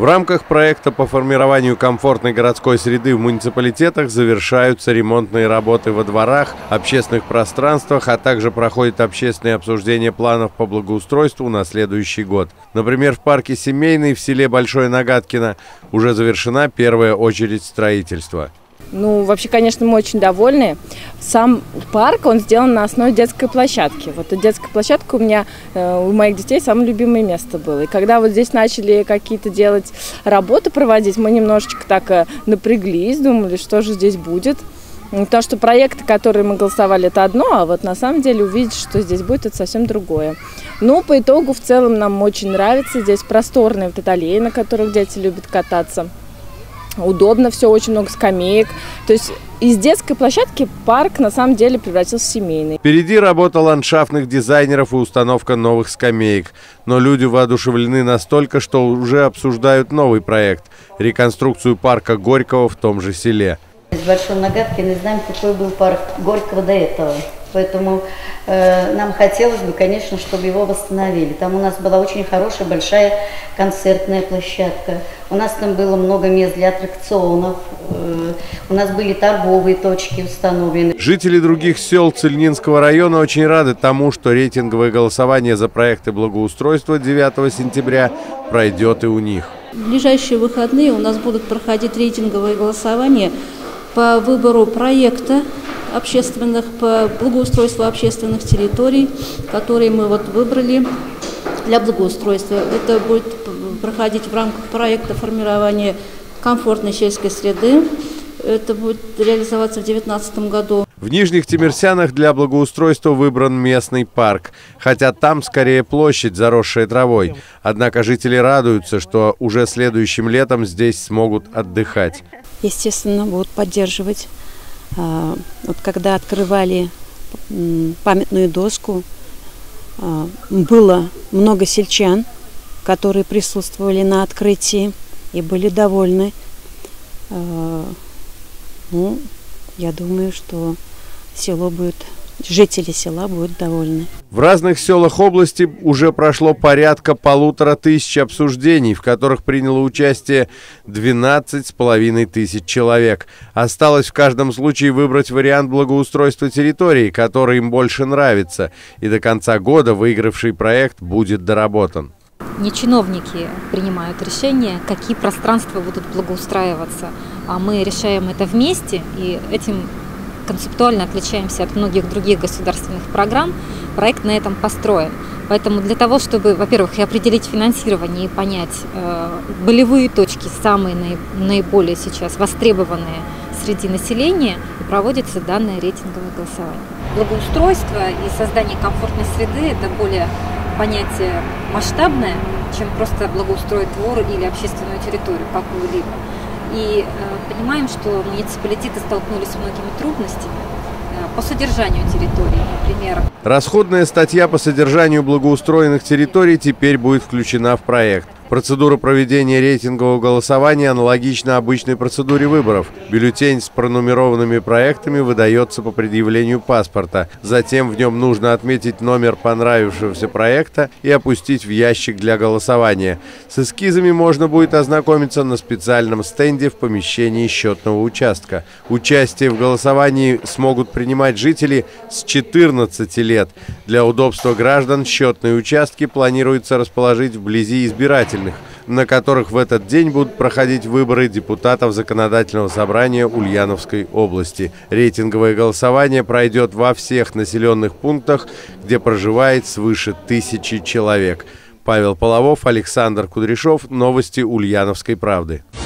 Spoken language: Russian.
В рамках проекта по формированию комфортной городской среды в муниципалитетах завершаются ремонтные работы во дворах, общественных пространствах, а также проходит общественное обсуждение планов по благоустройству на следующий год. Например, в парке Семейный в селе Большое Нагадкино уже завершена первая очередь строительства. Вообще, конечно, мы очень довольны. Сам парк, он сделан на основе детской площадки. Вот эта детская площадка у меня, у моих детей самое любимое место было. И когда вот здесь начали какие-то делать работы проводить, мы немножечко так напряглись, думали, что же здесь будет. Потому что проекты, которые мы голосовали, это одно, а вот на самом деле увидеть, что здесь будет, это совсем другое. Но по итогу в целом нам очень нравится. Здесь просторные вот аллеи, на которых дети любят кататься. Удобно все, очень много скамеек. То есть из детской площадки парк на самом деле превратился в семейный. Впереди работа ландшафтных дизайнеров и установка новых скамеек. Но люди воодушевлены настолько, что уже обсуждают новый проект – реконструкцию парка Горького в том же селе. Из Большой Нагадкино знаем, какой был парк Горького до этого. Поэтому нам хотелось бы, конечно, чтобы его восстановили. Там у нас была очень хорошая, большая концертная площадка. У нас там было много мест для аттракционов. У нас были торговые точки установлены. Жители других сел Цельнинского района очень рады тому, что рейтинговое голосование за проекты благоустройства 9 сентября пройдет и у них. В ближайшие выходные у нас будут проходить рейтинговые голосования по выбору проекта общественных, по благоустройству общественных территорий, которые мы выбрали для благоустройства. Это будет проходить в рамках проекта формирования комфортной сельской среды. Это будет реализоваться в 2019 году. В Нижних Темирсянах для благоустройства выбран местный парк, хотя там скорее площадь, заросшая травой. Однако жители радуются, что уже следующим летом здесь смогут отдыхать. Естественно, будут поддерживать. Вот когда открывали памятную доску, было много сельчан, которые присутствовали на открытии и были довольны. Я думаю, что жители села будут довольны. В разных селах области уже прошло порядка 1500 обсуждений, в которых приняло участие 12 500 человек. Осталось в каждом случае выбрать вариант благоустройства территории, который им больше нравится, и до конца года выигравший проект будет доработан. Не чиновники принимают решения, какие пространства будут благоустраиваться, а мы решаем это вместе, и этим концептуально отличаемся от многих других государственных программ. Проект на этом построен. Поэтому для того, чтобы, во-первых, и определить финансирование и понять болевые точки, самые наиболее сейчас востребованные среди населения, и проводится данное рейтинговое голосование. Благоустройство и создание комфортной среды – это более понятие масштабное, чем просто благоустроить двор или общественную территорию какую-либо. И понимаем, что муниципалитеты столкнулись с многими трудностями по содержанию территории, например. Расходная статья по содержанию благоустроенных территорий теперь будет включена в проект. Процедура проведения рейтингового голосования аналогична обычной процедуре выборов. Бюллетень с пронумерованными проектами выдается по предъявлению паспорта. Затем в нем нужно отметить номер понравившегося проекта и опустить в ящик для голосования. С эскизами можно будет ознакомиться на специальном стенде в помещении счетного участка. Участие в голосовании смогут принимать жители с 14 лет. Для удобства граждан счетные участки планируется расположить вблизи избирательных, на которых в этот день будут проходить выборы депутатов Законодательного собрания Ульяновской области. Рейтинговое голосование пройдет во всех населенных пунктах, где проживает свыше 1000 человек. Павел Половов, Александр Кудряшов. Новости Ульяновской правды.